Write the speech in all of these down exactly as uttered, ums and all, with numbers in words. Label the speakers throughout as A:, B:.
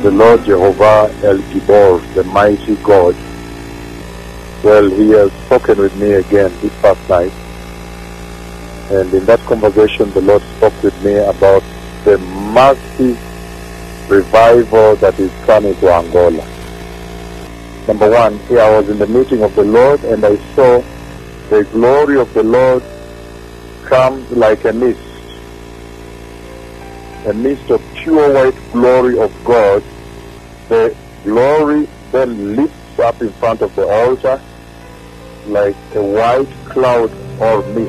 A: the Lord Jehovah El Gibor, the mighty God. Well, he has spoken with me again this past night. And in that conversation, the Lord spoke with me about the massive revival that is coming to Angola. Number one, here I was in the meeting of the Lord and I saw the glory of the Lord come like a mist. A mist of pure white glory of God. The glory then lifts up in front of the altar like a white cloud or mist.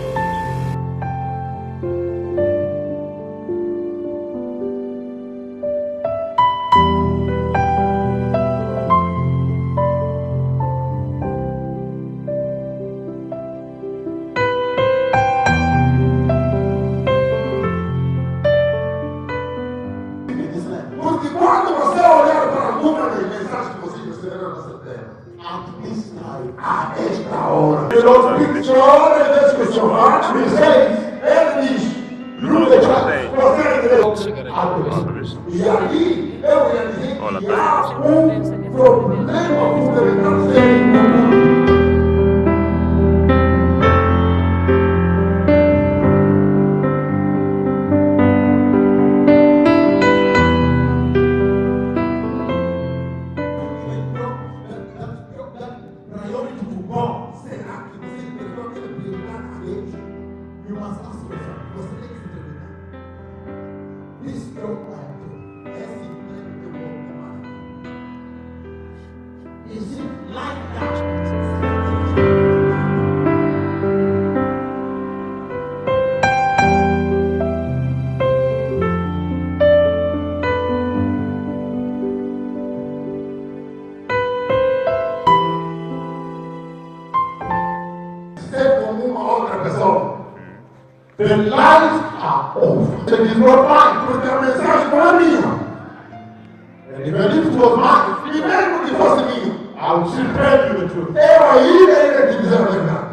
B: Porque quando você olhar para a número das mensagens que vocês receberam nessa terra, at this time, a esta hora, the Lord speaks to all of this with your heart. He says, ele diz, through the church, prophetically, e ali eu ia dizer que há um problema fundamental sério. Is it like that? The lights are off. It is not mine, but the message for me. And even if it was mine, even if it was me, I would still tell you the truth. Ever, even if it is not